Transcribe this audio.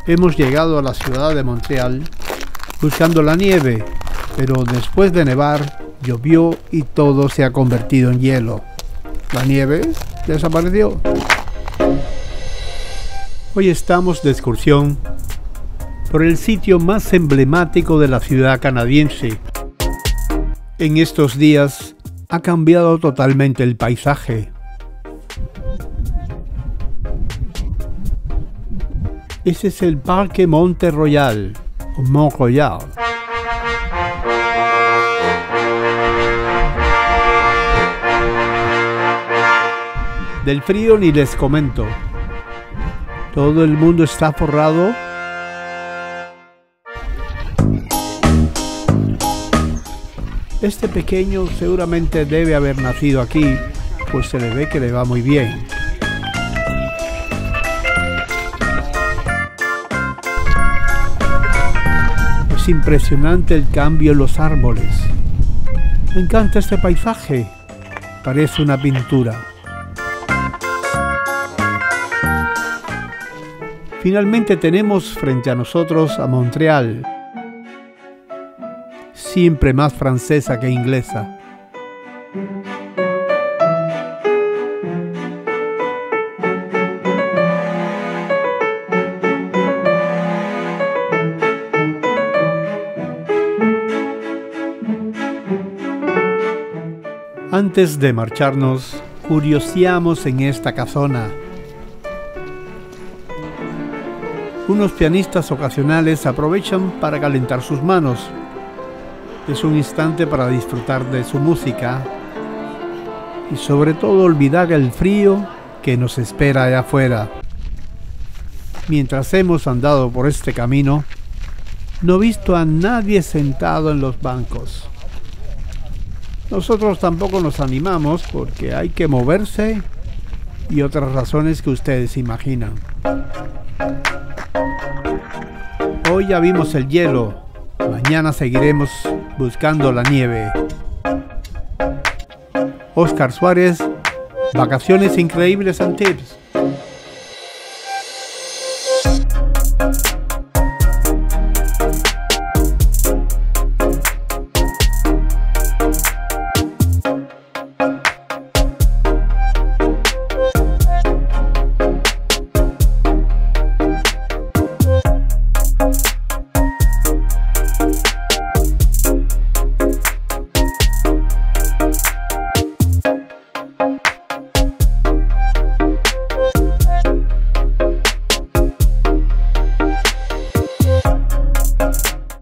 Hemos llegado a la ciudad de Montreal buscando la nieve, pero después de nevar, llovió y todo se ha convertido en hielo. La nieve desapareció. Hoy estamos de excursión por el sitio más emblemático de la ciudad canadiense. En estos días ha cambiado totalmente el paisaje. Ese es el Parque Mont-Royal, o Mont-Royal. Del frío ni les comento. Todo el mundo está forrado. Este pequeño seguramente debe haber nacido aquí, pues se le ve que le va muy bien. Es impresionante el cambio en los árboles. Me encanta este paisaje. Parece una pintura. Finalmente tenemos frente a nosotros a Montreal, siempre más francesa que inglesa. Antes de marcharnos, curioseamos en esta casona. Unos pianistas ocasionales aprovechan para calentar sus manos. Es un instante para disfrutar de su música y sobre todo olvidar el frío que nos espera allá afuera. Mientras hemos andado por este camino, no he visto a nadie sentado en los bancos. Nosotros tampoco nos animamos porque hay que moverse y otras razones que ustedes imaginan. Hoy ya vimos el hielo, mañana seguiremos buscando la nieve. Oscar Suárez, Vacaciones Increíbles and Tips.